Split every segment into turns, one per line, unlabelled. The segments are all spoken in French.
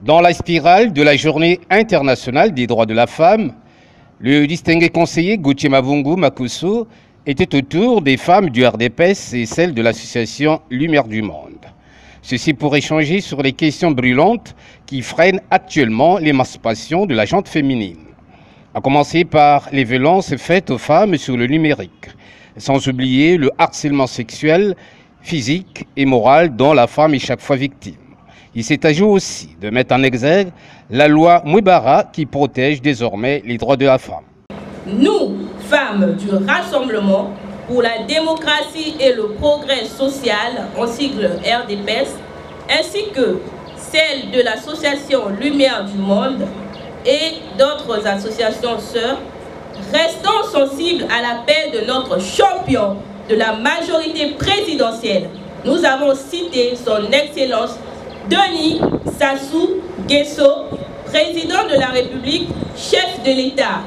Dans la spirale de la Journée internationale des droits de la femme, le distingué conseiller Gauthier Mavungu Makusu était autour des femmes du RDPS et celles de l'association Lumière du Monde. Ceci pour échanger sur les questions brûlantes qui freinent actuellement l'émancipation de la gente féminine. À commencer par les violences faites aux femmes sur le numérique, sans oublier le harcèlement sexuel, physique et moral dont la femme est chaque fois victime. Il s'agit aussi de mettre en exergue la loi Mouebara qui protège désormais les droits de la femme.
Nous, femmes du Rassemblement pour la démocratie et le progrès social, en sigle RDPS, ainsi que celles de l'association Lumière du Monde et d'autres associations sœurs, restons sensibles à l'appel de notre champion de la majorité présidentielle. Nous avons cité son Excellence Denis Sassou Nguesso, président de la République, chef de l'État,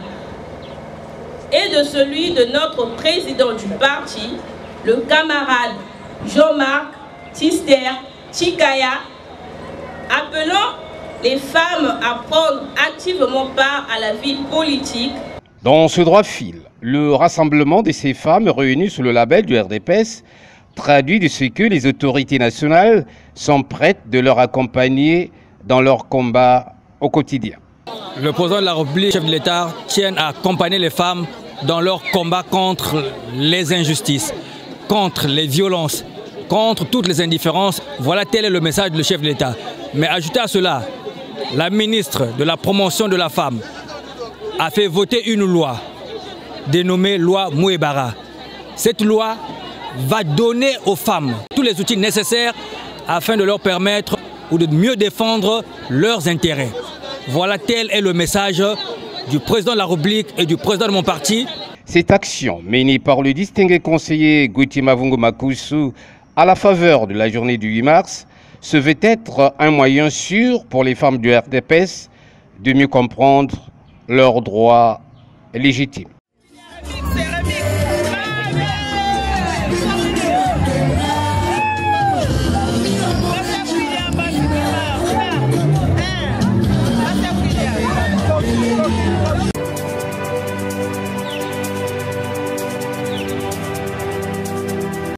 et de celui de notre président du parti, le camarade Jean-Marc Tister Chikaya, appelant les femmes à prendre activement part à la vie politique.
Dans ce droit fil, le rassemblement de ces femmes réunies sous le label du RDPS traduit de ce que les autorités nationales sont prêtes de leur accompagner dans leur combat au quotidien.
Le président de la République, chef de l'État, tient à accompagner les femmes dans leur combat contre les injustices, contre les violences, contre toutes les indifférences. Voilà, tel est le message du chef de l'État. Mais ajouté à cela, la ministre de la promotion de la femme a fait voter une loi dénommée loi Mouebara. Cette loi va donner aux femmes tous les outils nécessaires afin de leur permettre ou de mieux défendre leurs intérêts. Voilà, tel est le message du président de la République et du président de mon parti.
Cette action menée par le distingué conseiller Gauthier Mavungu Makusu à la faveur de la journée du 8 mars se veut être un moyen sûr pour les femmes du RDPS de mieux comprendre leurs droits légitimes.